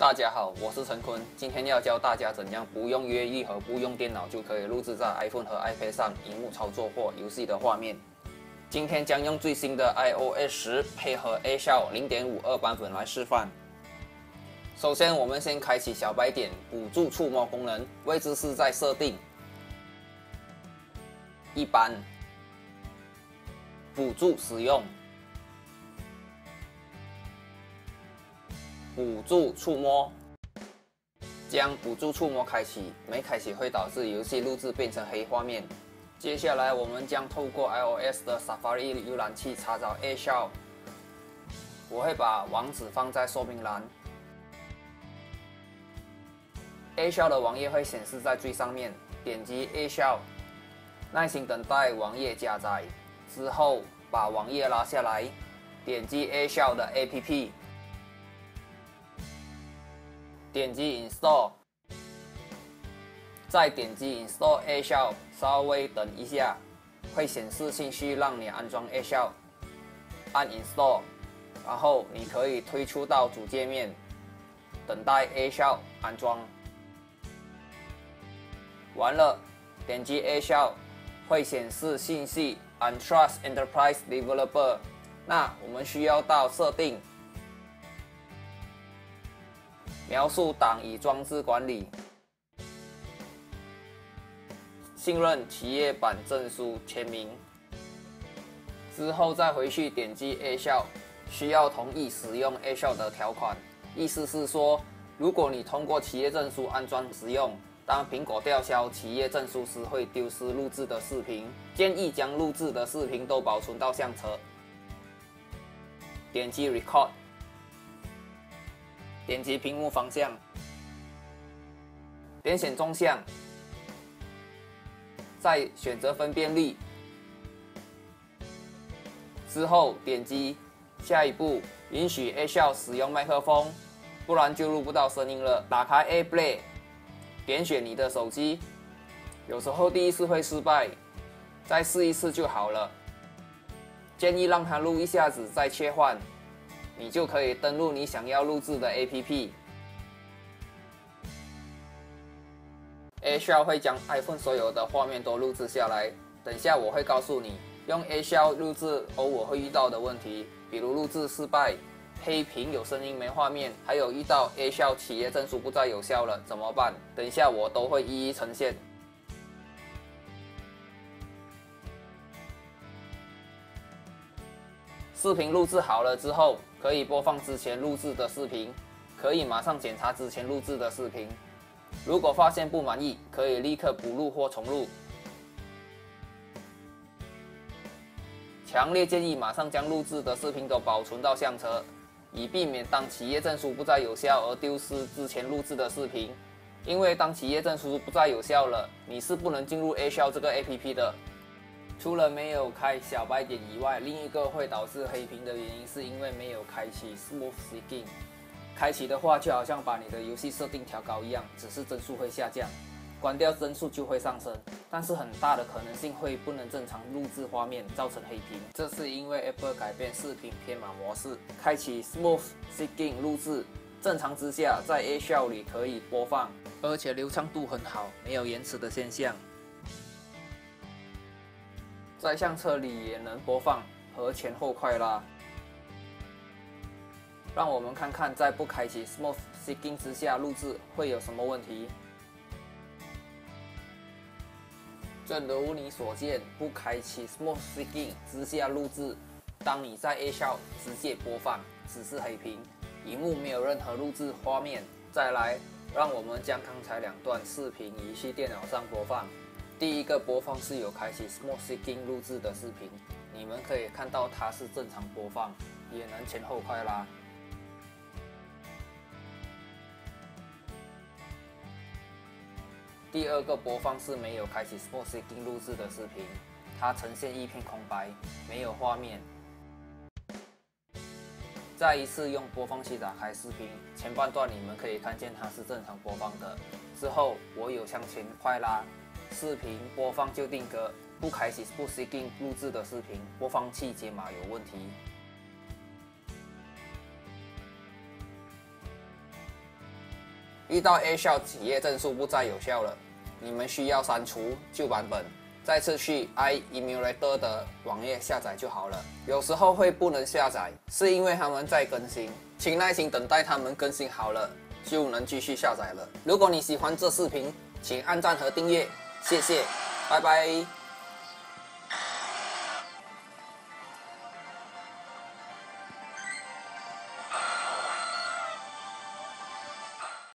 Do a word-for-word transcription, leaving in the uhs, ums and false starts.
大家好，我是陈坤，今天要教大家怎样不用乐意和不用电脑就可以录制在 iPhone 和 iPad 上荧幕操作或游戏的画面。今天将用最新的 i O S 十配合 A S H O 零点五二 版本来示范。首先，我们先开启小白点辅助触摸功能，位置是在设定、一般、辅助使用、辅助触摸。将辅助触摸开启，没开启会导致游戏录制变成黑画面。接下来，我们将透过 iOS 的 Safari 浏览器查找 A S H O， 我会把网址放在说明栏。A S H O 的网页会显示在最上面，点击 A S H O， 耐心等待网页加载，之后把网页拉下来，点击 A S H O 的 A P P。点击 Install， 再点击 Install A S H O， 稍微等一下，会显示信息让你安装 A S H O， 按 Install， 然后你可以退出到主界面，等待 A S H O 安装。完了，点击 A S H O， 会显示信息 Untrust Enterprise Developer， 那我们需要到设定。描述档与装置管理，信任企业版证书签名，之后再回去点击 A S H O， 需要同意使用 A S H O 的条款，意思是说，如果你通过企业证书安装使用，当苹果吊销企业证书时会丢失录制的视频，建议将录制的视频都保存到相册。点击 Record。点击屏幕方向，点选纵向，再选择分辨率，之后点击下一步，允许 A S H O 使用麦克风，不然就录不到声音了。打开 AirPlay， 点选你的手机，有时候第一次会失败，再试一次就好了。建议让它录一下子再切换。你就可以登录你想要录制的 A P P。A S H O 会将 iPhone 所有的画面都录制下来。等下我会告诉你，用 A S H O 录制偶尔会遇到的问题，比如录制失败、黑屏、有声音没画面，还有遇到 A S H O 企业证书不再有效了怎么办？等一下我都会一一呈现。视频录制好了之后，可以播放之前录制的视频，可以马上检查之前录制的视频。如果发现不满意，可以立刻补录或重录。强烈建议马上将录制的视频都保存到相册，以避免当企业证书不再有效而丢失之前录制的视频。因为当企业证书不再有效了，你是不能进入 A S H O 这个 A P P 的。除了没有开小白点以外，另一个会导致黑屏的原因是因为没有开启 Smooth Syncing。开启的话，就好像把你的游戏设定调高一样，只是帧数会下降，关掉帧数就会上升，但是很大的可能性会不能正常录制画面，造成黑屏。这是因为 Apple 改变视频编码模式，开启 Smooth Syncing 录制，正常之下在 A S H O 里可以播放，而且流畅度很好，没有延迟的现象。在相册里也能播放和前后快拉。让我们看看在不开启 Smooth Syncing 之下录制会有什么问题。正如你所见，不开启 Smooth Syncing 之下录制，当你在 A S H O 直接播放，只是黑屏，萤幕没有任何录制画面。再来，让我们将刚才两段视频移去电脑上播放。第一个播放是有开启 Smooth Syncing 录制的视频，你们可以看到它是正常播放，也能前后快拉。第二个播放是没有开启 Smooth Syncing 录制的视频，它呈现一片空白，没有画面。再一次用播放器打开视频，前半段你们可以看见它是正常播放的，之后我有向前快拉。视频播放就定格，不开启 Smooth Syncing 录制的视频，播放器解码有问题。 遇到 A 校企业证书不再有效了，你们需要删除旧版本，再次去 iEmulator 的网页下载就好了。有时候会不能下载，是因为他们在更新，请耐心等待他们更新好了，就能继续下载了。如果你喜欢这视频，请按赞和订阅，谢谢，拜拜。